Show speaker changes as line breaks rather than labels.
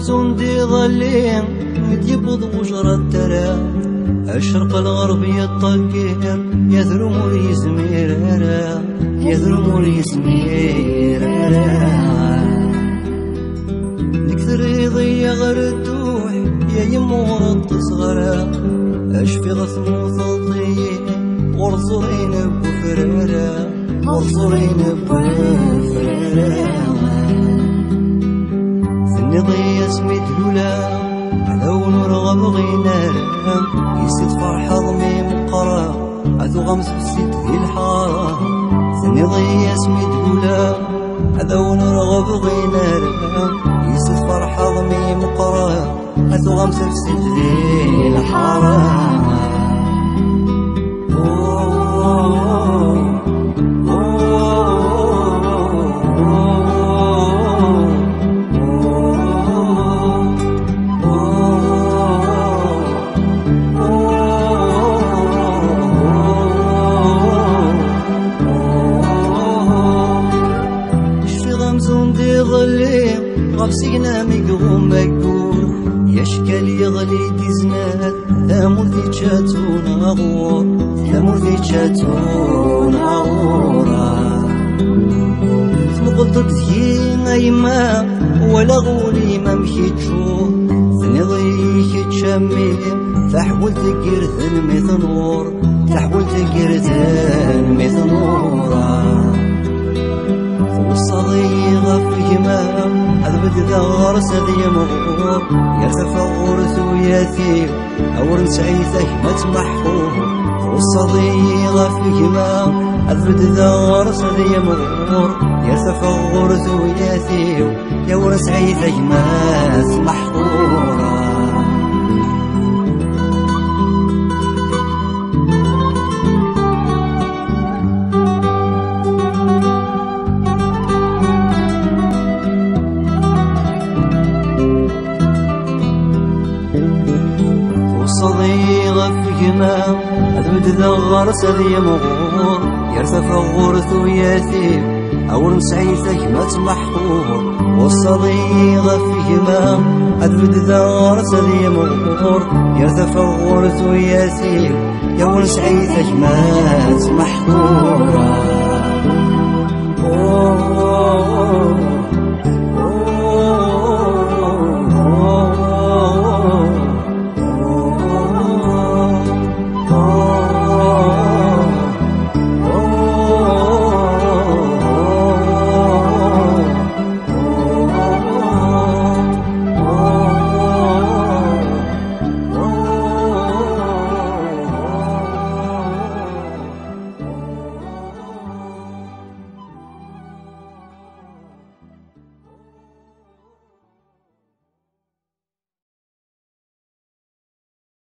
غمزون دي ظلين يبض وجرى الترى أشرق الغرب يطقير يذرم ويزمير يذرم ويزمير نكثر يضيع غير الدوح يا يمور التصغر أشفي غثمو ثلطين ورزرين بفريرة ورزرين بفريرة ثني ضي اسمي دلولا عذو نرغب غينار يسد فرحة ضميم قرا عذو غمس بسيد ذي الحارة ثني ضي اسمي دلولا عذو نرغب غينار يسد فرحة ضميم قرا عذو غمس بسيد ذي الحارة غبسينا ميقوم مقور يشكل يغلي تزناد ثامور ذي تشاتون أغور ثامور ذي تشاتون أغورا ثمقلت تذيين أيما ولا غولي ما مشيتشو ثني ضيك تشمي تحول تقير ثلمي ثنور تحول تقير ثلمي ثنورا وصلي غفي ما أذبت ذغر سذي مغور يرتفع غرث وياثير أور سعيثك ما تمحور وصلي غفي ما أذبت ذغر سذي مغور يرتفع غرث وياثير يور سعيثك ما تمحور صديقة في جمام أذبت ذغر سذي مغور يرتفع غرث وياثير أول مسعيثك ما تمحور والصديقة في جمام أذبت ذغر سذي مغور يرتفع غرث وياثير يا أول مسعيثك ما تمحور